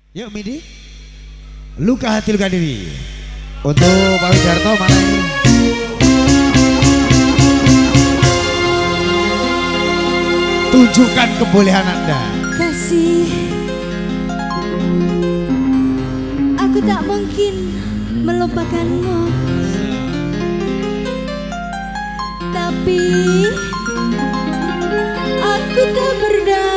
Yuk Midi, luka hati luka diri. Untuk Pak Widarto mana ini? Tunjukkan kebolehan Anda. Kasih, aku tak mungkin melupakanmu, tapi aku tak berdaya.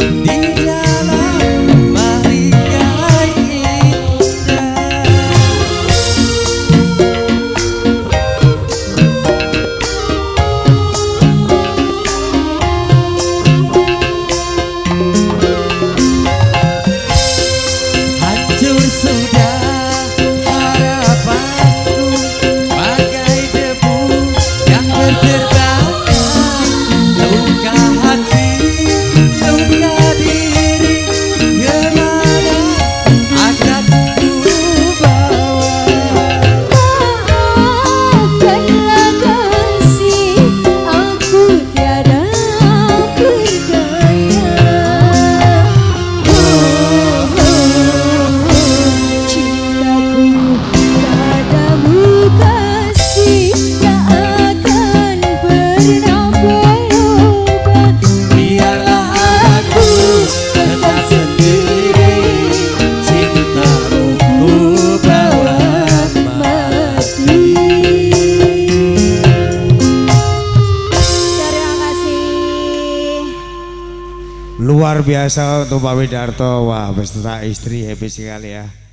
di dalam barikai indah. Hancur sudah harapanku bagai debu yang terterbangkan. Luka hati, luka diri, kemana akan ku bawa? Maafkanlah kasih, aku tiada berdaya. Cintaku padamu kasih, tak akan pernah berubah. Biarlah aku tetap sendiri, cintamu ku bawa mati. Terima kasih. Luar biasa untuk Pak Widarto. Wah, beserta istri happy sekali ya.